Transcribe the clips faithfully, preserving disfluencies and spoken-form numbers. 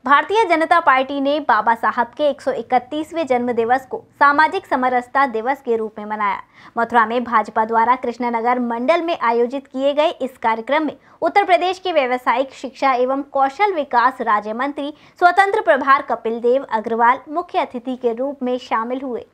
Bharatiya Janata party ने बाबा साहब के एक सौ इकतीसवें जन्म दिवस को सामाजिक समरसता दिवस के रूप में मनाया। मथुरा में भाजपा द्वारा कृष्णनगर मंडल में आयोजित किए गए इस कार्यक्रम में उत्तर प्रदेश के व्यावसायिक शिक्षा एवं कौशल विकास राज्य मंत्री स्वतंत्र प्रभार कपिल देव अग्रवाल मुख्य अतिथि के रूप में शामिल हुए।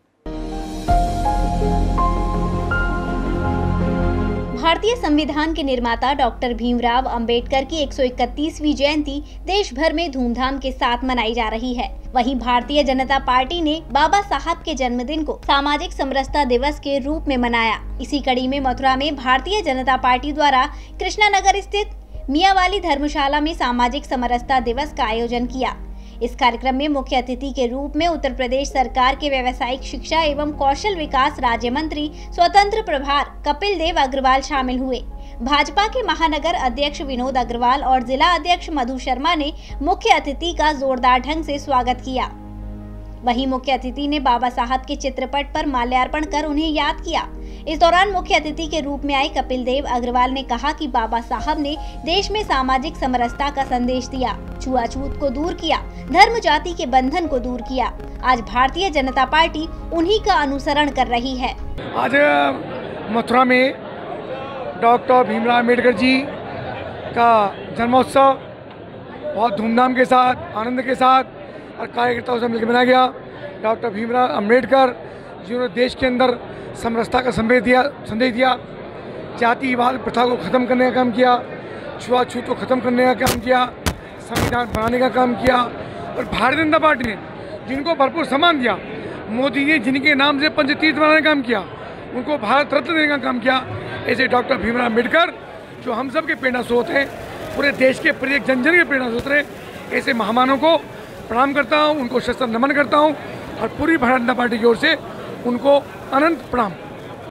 भारतीय संविधान के निर्माता डॉक्टर भीमराव अंबेडकर की एक सौ इकतीसवीं जयंती देश भर में धूमधाम के साथ मनाई जा रही है। वहीं भारतीय जनता पार्टी ने बाबा साहब के जन्मदिन को सामाजिक समरसता दिवस के रूप में मनाया। इसी कड़ी में मथुरा में भारतीय जनता पार्टी द्वारा कृष्णानगर स्थित मियावाली धर्मशाला में सामाजिक समरसता दिवस का आयोजन किया। इस कार्यक्रम में मुख्य अतिथि के रूप में उत्तर प्रदेश सरकार के व्यावसायिक शिक्षा एवं कौशल विकास राज्य मंत्री स्वतंत्र प्रभार कपिल देव अग्रवाल शामिल हुए। भाजपा के महानगर अध्यक्ष विनोद अग्रवाल और जिला अध्यक्ष मधु शर्मा ने मुख्य अतिथि का जोरदार ढंग से स्वागत किया। वहीं मुख्य अतिथि ने बाबा साहब के चित्रपट पर माल्यार्पण कर उन्हें याद किया। इस दौरान मुख्य अतिथि के रूप में आए कपिल देव अग्रवाल ने कहा कि बाबा साहब ने देश में सामाजिक समरसता का संदेश दिया, छुआछूत को दूर किया, धर्म जाति के बंधन को दूर किया। आज भारतीय जनता पार्टी उन्हीं का अनुसरण कर रही है। आज मथुरा में डॉक्टर भीमराव अम्बेडकर जी का जन्मोत्सव बहुत धूमधाम के साथ, आनंद के साथ और कार्यकर्ताओं से मिलकर मनाया गया। डॉक्टर भीमराव अम्बेडकर जिन्होंने देश के अंदर समरसता का संदेश दिया संदेश दिया जातिवाद प्रथा को ख़त्म करने का काम किया, छुआछूत को ख़त्म करने का काम किया, संविधान बनाने का काम किया। और भारतीय जनता पार्टी ने जिनको भरपूर सम्मान दिया, मोदी ने जिनके नाम से पंचतीर्थ बनाने का काम किया, उनको भारत रत्न देने का काम किया। ऐसे डॉक्टर भीमराव अम्बेडकर जो हम सब के प्रेरणा स्रोत हैं, पूरे देश के प्रत्येक जन जन के प्रेरणा स्रोत रहे, ऐसे महामानव को प्रणाम करता हूँ, उनको शस्त्र नमन करता हूँ और पूरी भारतीय जनता पार्टी की ओर से उनको अनंत प्रणाम।